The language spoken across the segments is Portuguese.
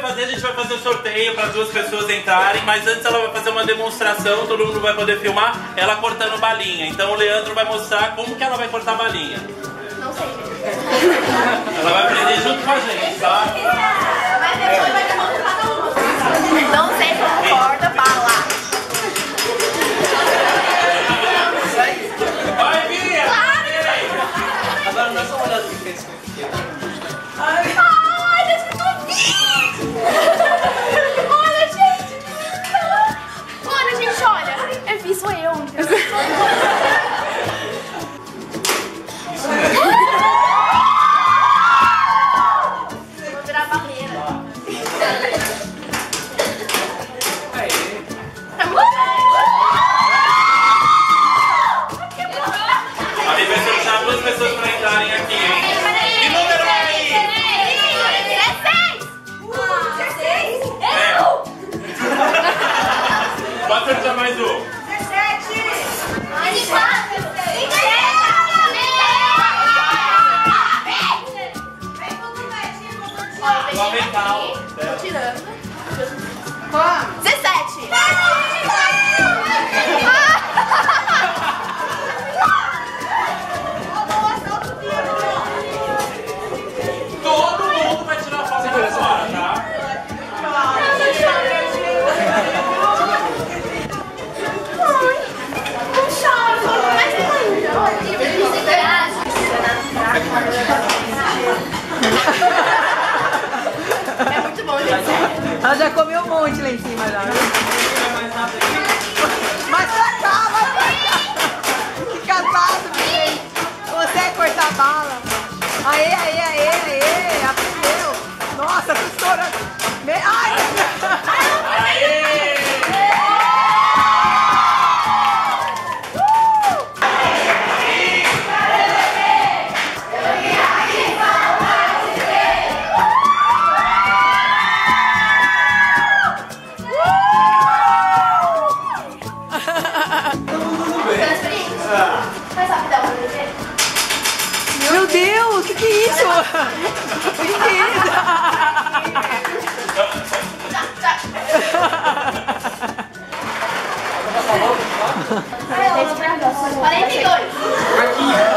fazer, a gente vai fazer o sorteio para 2 pessoas entrarem, mas antes ela vai fazer uma demonstração, todo mundo vai poder filmar ela cortando balinha. Então o Leandro vai mostrar como que ela vai cortar balinha. Não sei. Ela vai aprender junto com a gente, tá? Mas depois vai ter cada uma. Não sei como corta bala. Vai, Bia! Agora não é só uma olhada que fez com pequeno. Ai, Deus, que tô Olha, gente. Olha, gente, olha. Eu vi, sou eu. Vou virar barreira. Aí vai sortear 2 pessoas para entrarem aqui, hein? Que número é aí? 16. Pode sortear mais um. 17. O avental. Tô tirando. 17. Todo mundo vai tirar foto agora, tá? É muito bom, gente. Ela já comeu um monte lá em cima já. Vai pra cá, vai pra cá. Que casado, gente. Consegue cortar bala. Aê, aê, aê, aê. Aprendeu. Nossa, tô estourando. Ai, Aê! Mais rapidão, pra ver. meu Deus, que é isso? Brinquedo. Tchau. 42.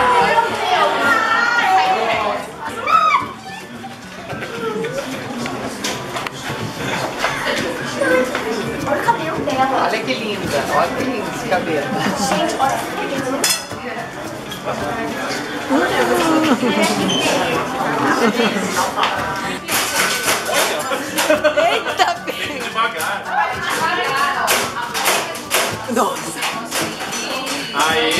Olha o cabelo dela. Olha que linda, olha que lindo esse cabelo. Gente, olha esse cabelo. Eita, Bem devagar. nossa. Aê!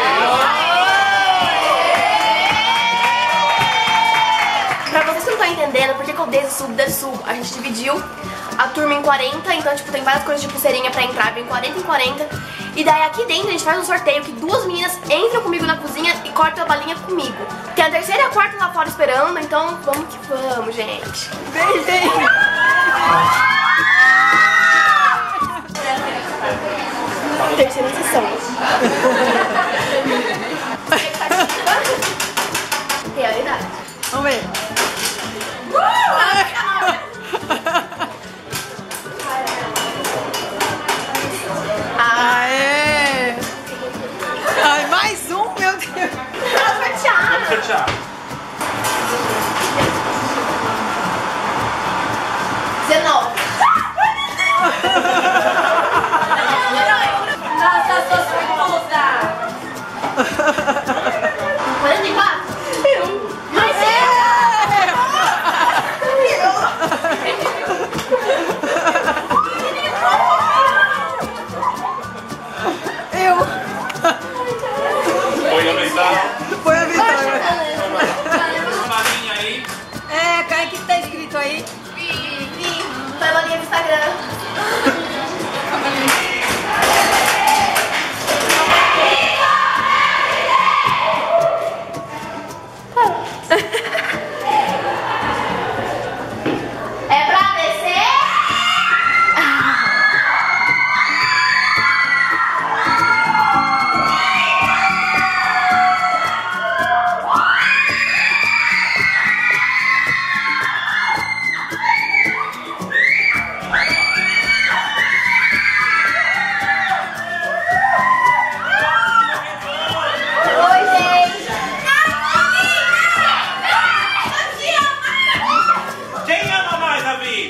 Pra vocês que não estão entendendo por que eu desço, subo, a gente dividiu a turma em 40, então tipo, tem várias coisas de pulseirinha pra entrar, vem 40 em 40. E daí aqui dentro a gente faz um sorteio que 2 meninas entram comigo na cozinha e cortam a balinha comigo. Tem a terceira e a quarta lá fora esperando, então vamos que vamos, gente. Vem, vem. Terceira sessão. Realidade. Vamos ver. Aê! Ai, mais um, meu Deus. Vamos sortear. 19. Nossa, sou surpresa. 44. Mais eu. Foi aumentar. Foi a vitória. Uma balinha aí. É, cara, o que tá escrito aí? Foi a linha do Instagram. É pra descer? Davi.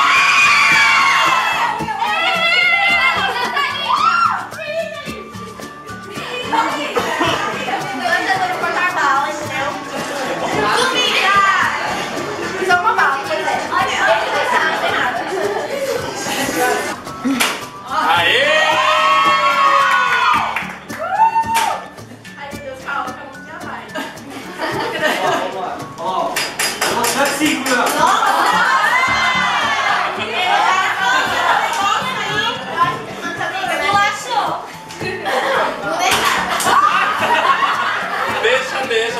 Aê! Ai, meu Deus, calma, que já vai. Ó, mostra assim, meu. Deixa.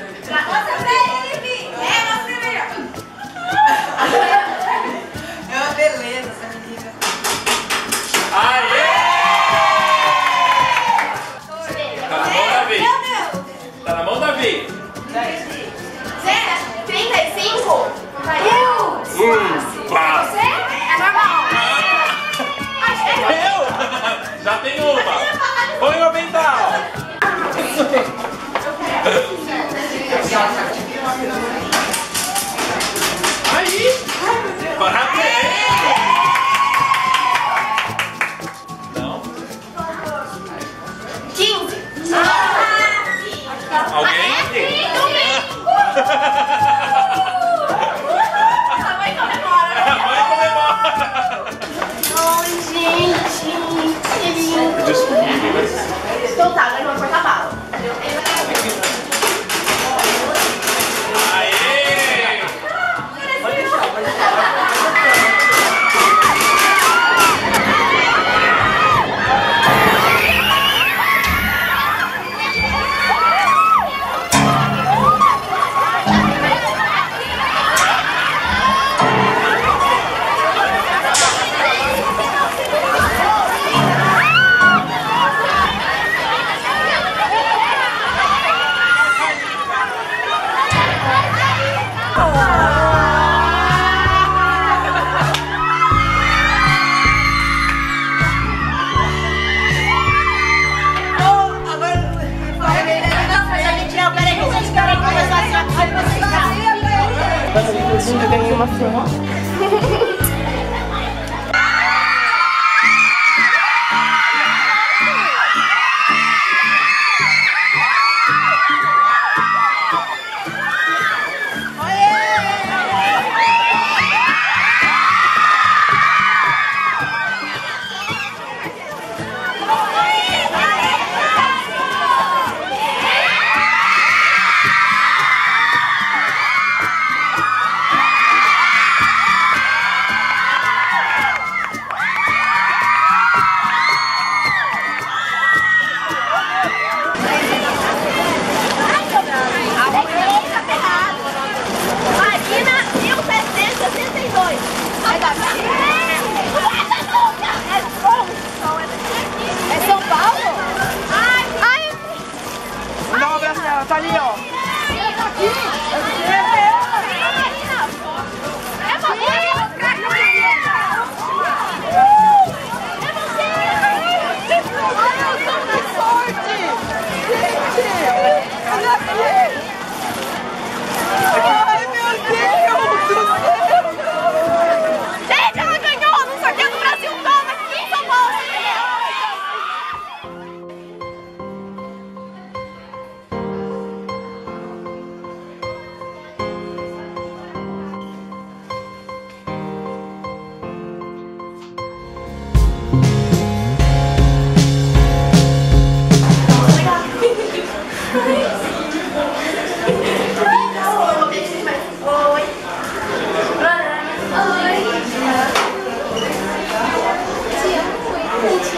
É uma beleza essa menina. Aê! Tá na mão, Davi. Tá na mão, Davi. 35? Quase. É normal. Eu? Já tem uma. Põe o avental. Aí. Parabéns. Não. 15. Alguém? A mãe comemora. Vai comemorar. Ai, gente. Que lindo. Então tá, agora vamos cortar bala. Aê! Pode deixar. Eu ganhei uma flor. Tá ali, ó. Gente, ela ganhou no sorteio do Brasil todo aqui em São Paulo. Oi.